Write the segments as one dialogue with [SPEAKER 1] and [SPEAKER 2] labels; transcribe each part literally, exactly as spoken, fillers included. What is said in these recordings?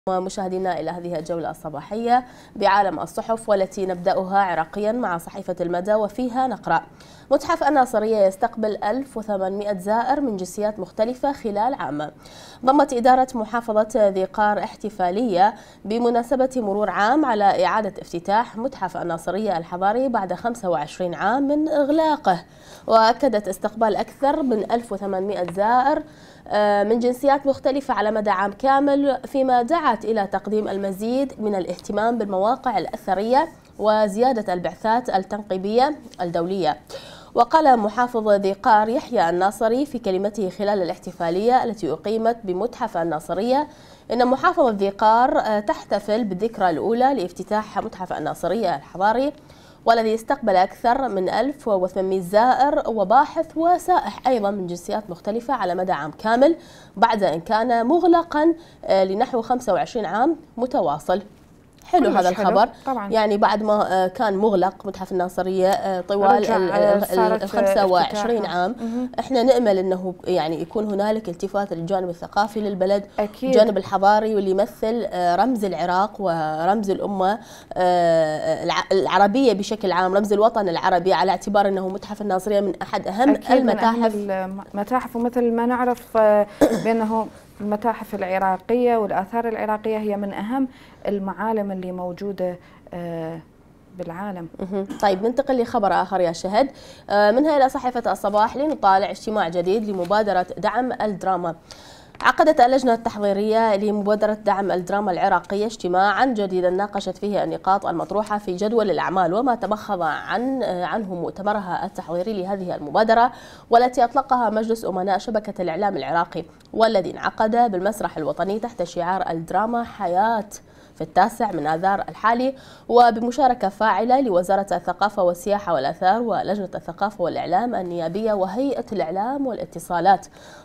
[SPEAKER 1] ومشاهدينا إلى هذه الجولة الصباحية بعالم الصحف، والتي نبدأها عراقيا مع صحيفة المدى، وفيها نقرأ: متحف الناصرية يستقبل ألف وثمانمئة زائر من جنسيات مختلفة خلال عام. ضمت إدارة محافظة ذي قار احتفالية بمناسبة مرور عام على إعادة افتتاح متحف الناصرية الحضاري بعد خمسة وعشرين عام من إغلاقه، وأكدت استقبال أكثر من ألف وثمانمئة زائر من جنسيات مختلفة على مدى عام كامل، فيما دعت إلى تقديم المزيد من الاهتمام بالمواقع الأثرية وزيادة البعثات التنقيبية الدولية. وقال محافظ ذي قار يحيى الناصري في كلمته خلال الاحتفالية التي أقيمت بمتحف الناصرية إن محافظة ذي قار تحتفل بالذكرى الأولى لافتتاح متحف الناصرية الحضاري، والذي استقبل أكثر من ألف وثمانمئة زائر وباحث وسائح أيضا من جنسيات مختلفة على مدى عام كامل، بعد أن كان مغلقا لنحو خمسة وعشرين عام متواصل. حلو هذا الخبر طبعا. يعني بعد ما كان مغلق متحف الناصرية طوال ال خمسة وعشرين عام، احنا نأمل انه يعني يكون هنالك التفات للجانب الثقافي للبلد، أكيد. الجانب الحضاري واللي يمثل رمز العراق ورمز الأمة العربية بشكل عام، رمز الوطن العربي، على اعتبار انه متحف الناصرية من احد اهم المتاحف
[SPEAKER 2] المتاحف ومثل ما نعرف بانه المتاحف العراقية والآثار العراقية هي من أهم المعالم اللي موجودة بالعالم.
[SPEAKER 1] طيب ننتقل لخبر آخر يا شهد، منها إلى صحيفة الصباح لنطالع اجتماع جديد لمبادرة دعم الدراما. عقدت اللجنة التحضيرية لمبادرة دعم الدراما العراقية اجتماعا جديدا ناقشت فيه النقاط المطروحة في جدول الأعمال وما تمخض عن عنه مؤتمرها التحضيري لهذه المبادرة، والتي أطلقها مجلس أمناء شبكة الإعلام العراقي، والذي انعقد بالمسرح الوطني تحت شعار الدراما حياة في التاسع من آذار الحالي، وبمشاركة فاعلة لوزارة الثقافة والسياحة والآثار ولجنة الثقافة والإعلام النيابية وهيئة الإعلام والاتصالات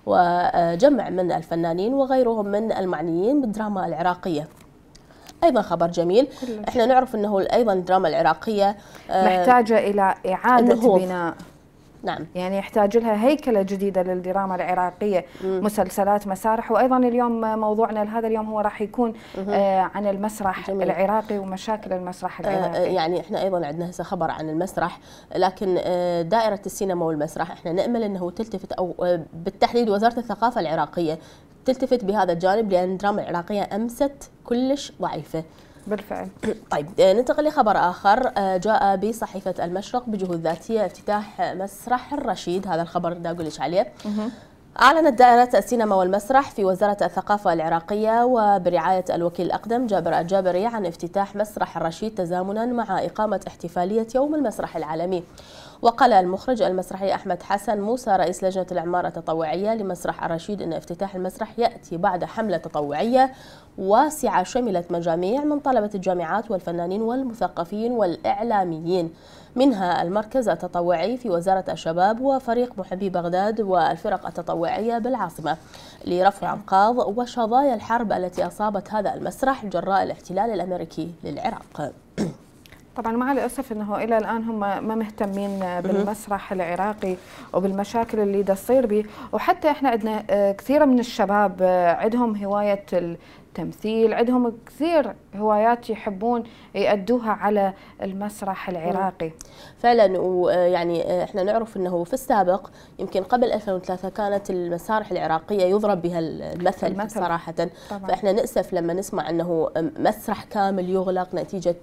[SPEAKER 1] وجمع من الفنانين وغيرهم من المعنيين بالدراما العراقية. أيضا خبر جميل، احنا نعرف أنه أيضا الدراما العراقية
[SPEAKER 2] محتاجة إلى إعادة بناء،
[SPEAKER 1] نعم،
[SPEAKER 2] يعني يحتاج لها هيكلة جديدة للدراما العراقية، مم. مسلسلات، مسارح. وأيضا اليوم موضوعنا لهذا اليوم هو راح يكون آه عن المسرح جميل. العراقي ومشاكل المسرح العراقي.
[SPEAKER 1] آه يعني احنا أيضا عندنا هسه خبر عن المسرح، لكن آه دائرة السينما والمسرح احنا نأمل أنه تلتفت، أو آه بالتحديد وزارة الثقافة العراقية تلتفت بهذا الجانب، لأن الدراما العراقية أمست كلش ضعيفة
[SPEAKER 2] بالفعل.
[SPEAKER 1] طيب ننتقل لخبر آخر جاء بصحيفة المشرق بجهود ذاتية افتتاح مسرح الرشيد. هذا الخبر بدي أقول لك عليه. أعلنت دائرة السينما والمسرح في وزارة الثقافة العراقية وبرعاية الوكيل الأقدم جابر الجابري عن افتتاح مسرح الرشيد تزامنا مع إقامة احتفالية يوم المسرح العالمي. وقال المخرج المسرحي أحمد حسن موسى رئيس لجنة الإعمار التطوعية لمسرح الرشيد أن افتتاح المسرح يأتي بعد حملة تطوعية واسعة شملت مجاميع من طلبة الجامعات والفنانين والمثقفين والإعلاميين، منها المركز التطوعي في وزارة الشباب وفريق محبي بغداد والفرق التطوعية بالعاصمة، لرفع أنقاض وشظايا الحرب التي أصابت هذا المسرح جراء الاحتلال الأمريكي للعراق.
[SPEAKER 2] طبعا مع الأسف أنه إلى الآن هم ما مهتمين بالمسرح العراقي وبالمشاكل اللي دا تصير به، وحتى إحنا عندنا كثير من الشباب عندهم هواية التمثيل، عندهم كثير هوايات يحبون يأدوها على المسرح العراقي.
[SPEAKER 1] فعلا، ويعني احنا نعرف انه في السابق يمكن قبل ألفين وثلاثة كانت المسارح العراقيه يضرب بها المثل, المثل. صراحه طبعا. فاحنا نأسف لما نسمع انه مسرح كامل يغلق نتيجه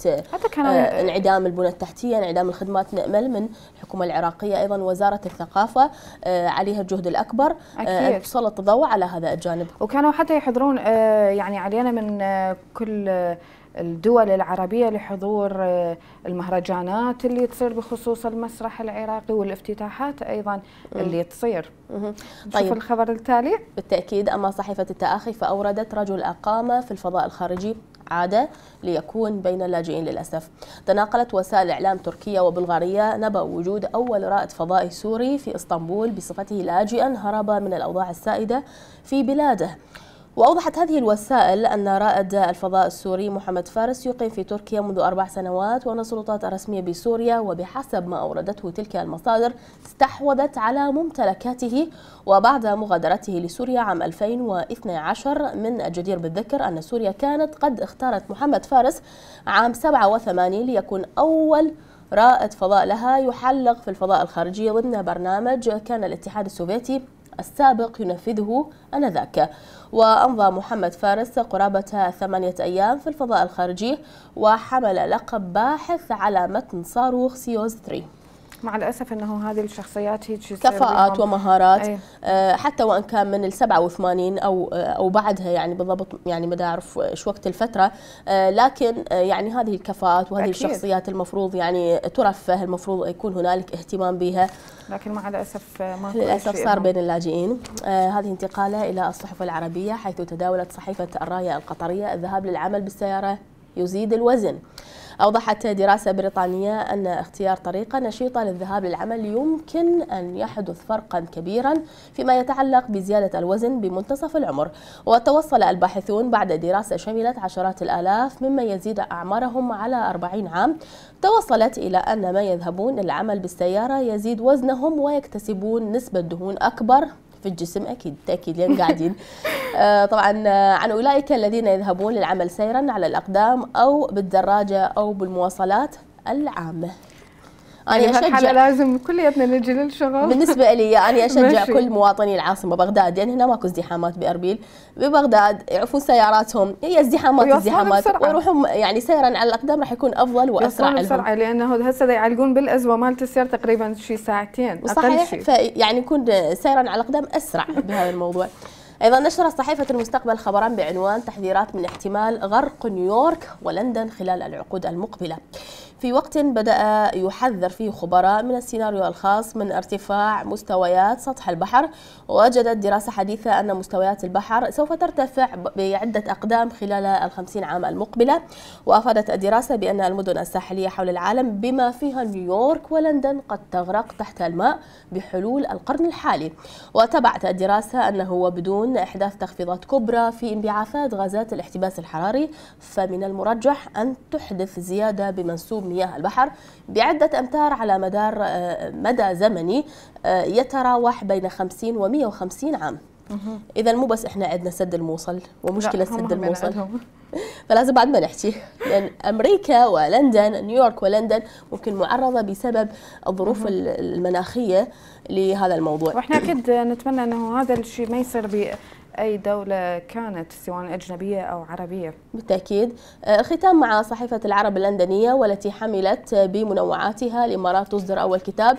[SPEAKER 1] انعدام البنى التحتيه، انعدام الخدمات. نأمل من الحكومه العراقيه ايضا وزاره الثقافه عليها الجهد الاكبر ان تسلط الضوء على هذا الجانب.
[SPEAKER 2] وكانوا حتى يحضرون يعني علينا من كل الدول العربية لحضور المهرجانات اللي تصير بخصوص المسرح العراقي والافتتاحات أيضا اللي تصير. طيب نشوف الخبر التالي.
[SPEAKER 1] بالتأكيد. أما صحيفة التآخي فأوردت رجل أقام في الفضاء الخارجي عاد ليكون بين اللاجئين للأسف. تناقلت وسائل إعلام تركية وبلغارية نبأ وجود أول رائد فضائي سوري في إسطنبول بصفته لاجئا هرب من الأوضاع السائدة في بلاده. وأوضحت هذه الوسائل أن رائد الفضاء السوري محمد فارس يقيم في تركيا منذ أربع سنوات، وأن السلطات الرسمية بسوريا وبحسب ما أوردته تلك المصادر استحوذت على ممتلكاته. وبعد مغادرته لسوريا عام ألفين واثني عشر من الجدير بالذكر أن سوريا كانت قد اختارت محمد فارس عام سبعة وثمانين ليكون أول رائد فضاء لها يحلق في الفضاء الخارجي ضمن برنامج كان الاتحاد السوفيتي السابق ينفذه آنذاك. وأمضى محمد فارس قرابة ثمانية أيام في الفضاء الخارجي وحمل لقب باحث على متن صاروخ سيوز ثلاثة.
[SPEAKER 2] مع الأسف أنه هذه الشخصيات هيك
[SPEAKER 1] كفاءات ومهارات.
[SPEAKER 2] أيه.
[SPEAKER 1] حتى وإن كان من السبعة وثمانين أو أو بعدها، يعني بالضبط يعني ما أعرف شو وقت الفترة، لكن يعني هذه الكفاءات وهذه أكيد. الشخصيات المفروض يعني ترفه، المفروض يكون هنالك اهتمام بها،
[SPEAKER 2] لكن مع الأسف ما
[SPEAKER 1] للأسف صار بين اللاجئين. آه هذه انتقالة إلى الصحف العربية، حيث تداولت صحيفة الراية القطرية الذهاب للعمل بالسيارة يزيد الوزن. أوضحت دراسة بريطانية أن اختيار طريقة نشيطة للذهاب للعمل يمكن أن يحدث فرقا كبيرا فيما يتعلق بزيادة الوزن بمنتصف العمر. وتوصل الباحثون بعد دراسة شملت عشرات الآلاف ممن يزيد أعمارهم على أربعين عام، توصلت إلى أن ما يذهبون للعمل بالسيارة يزيد وزنهم ويكتسبون نسبة دهون أكبر في الجسم، أكيد تأكيد لأن قاعدين. آه طبعا عن أولئك الذين يذهبون للعمل سيرا على الأقدام أو بالدراجة أو بالمواصلات العامة.
[SPEAKER 2] أنا أشجع لازم كلياتنا نجي للشغل.
[SPEAKER 1] بالنسبة لي أنا أشجع كل مواطني العاصمة بغداد، يعني هنا ماكو ازدحامات بأربيل، ببغداد يعرفون سياراتهم، هي ازدحامات ازدحامات ويروحون يعني سيرا على الأقدام راح يكون أفضل وأسرع لهم
[SPEAKER 2] بسرعة، لأنه هسه يعلقون بالأزمة مالت السير تقريبا شي ساعتين
[SPEAKER 1] أقل شيء، يعني يكون سيرا على الأقدام أسرع بهذا الموضوع. أيضا نشرت صحيفة المستقبل خبرا بعنوان تحذيرات من احتمال غرق نيويورك ولندن خلال العقود المقبلة، في وقت بدأ يحذر فيه خبراء من السيناريو الخاص من ارتفاع مستويات سطح البحر. ووجدت دراسة حديثة أن مستويات البحر سوف ترتفع بعدة أقدام خلال الخمسين عام المقبلة. وأفادت الدراسة بأن المدن الساحلية حول العالم بما فيها نيويورك ولندن قد تغرق تحت الماء بحلول القرن الحالي. وتبعت الدراسة أنه وبدون إحداث تخفيضات كبرى في انبعاثات غازات الاحتباس الحراري، فمن المرجح أن تحدث زيادة بمنسوب مياه البحر بعدة أمتار على مدار مدى زمني يتراوح بين خمسين ومئة وخمسين عام. إذا مو بس إحنا عندنا سد الموصل ومشكلة سد الموصل، فلازم بعد ما نحكي، لأن أمريكا ولندن، نيويورك ولندن ممكن معرضة بسبب الظروف المناخية لهذا الموضوع.
[SPEAKER 2] وإحنا أكيد نتمنى أنه هذا الشيء ما يصير بأي دولة كانت سواء أجنبية أو عربية.
[SPEAKER 1] بالتأكيد. ختام مع صحيفة العرب اللندنية والتي حملت بمنوعاتها الإمارات تصدر أول كتاب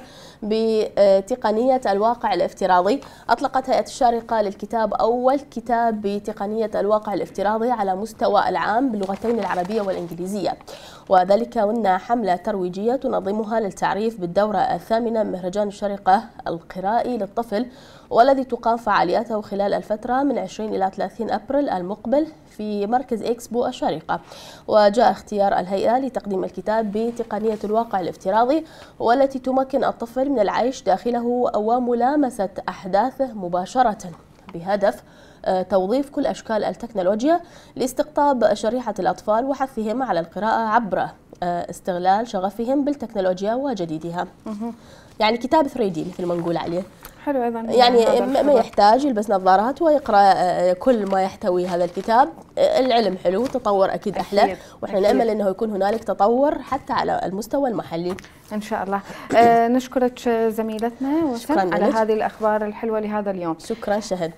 [SPEAKER 1] بتقنية الواقع الافتراضي. أطلقت هيئة الشارقة للكتاب أول كتاب بتقنية الواقع الافتراضي على مستوى العام باللغتين العربية والإنجليزية، وذلك ضمن حملة ترويجية تنظمها للتعريف بالدورة الثامنة من مهرجان الشارقة القرائي للطفل، والذي تقام فعالياته خلال الفترة من عشرين إلى ثلاثين أبريل المقبل في مركز إكسبو الشارقة. وجاء اختيار الهيئة لتقديم الكتاب بتقنية الواقع الافتراضي، والتي تمكن الطفل من العيش داخله وملامسة أحداثه مباشرة، بهدف توظيف كل أشكال التكنولوجيا لاستقطاب شريحة الأطفال وحثهم على القراءة عبر استغلال شغفهم بالتكنولوجيا وجديدها. يعني كتاب ثري دي مثل ما نقول عليه.
[SPEAKER 2] حلو أيضا،
[SPEAKER 1] يعني ما يحتاج يلبس نظارات ويقرأ كل ما يحتوي هذا الكتاب. العلم حلو، تطور أكيد أحلى، أكيد. وإحنا أكيد. نأمل أنه يكون هنالك تطور حتى على المستوى المحلي
[SPEAKER 2] إن شاء الله. آه نشكرك زميلتنا وسام على هذه الأخبار الحلوة لهذا اليوم.
[SPEAKER 1] شكرا شهد.